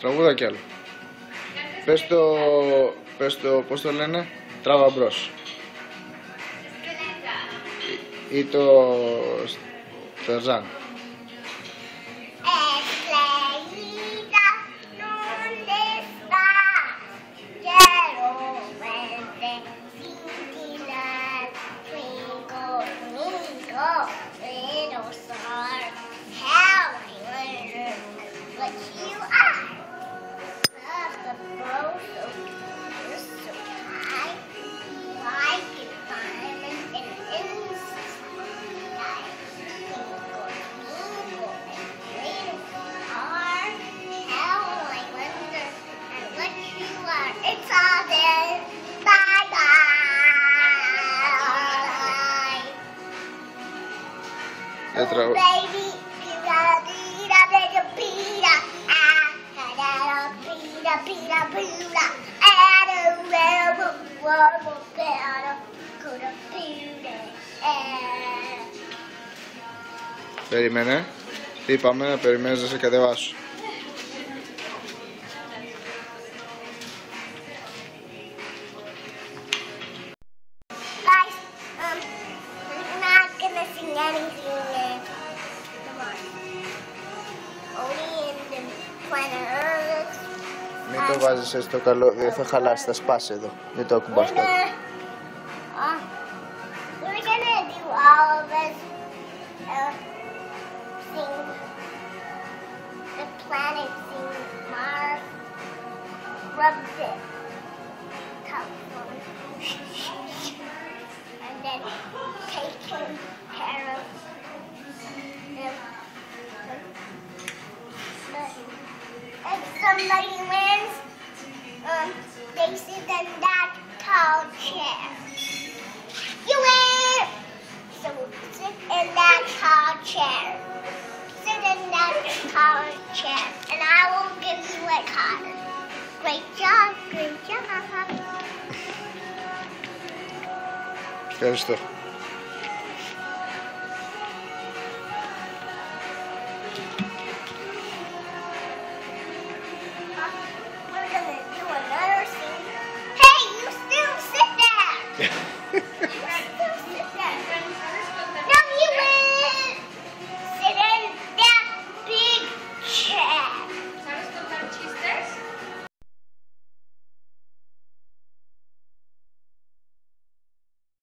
Τραγούδα κι άλλο. Πες το, πώς το λένε, τράβα μπρος. Ή το Ταρζάν. Περίμενε. Τι είπαμε, να περιμένεις να σε κατεβάσω. Μην το βάζεις έτσι το καλό, δεν θα χαλάσει, θα σπάσει εδώ. Μην το ακουμπάς κάτι. Somebody wins, they sit in that tall chair. You win! So sit in that tall chair. Sit in that tall chair, and I will give you a card. Great job, great job. Ευχαριστώ.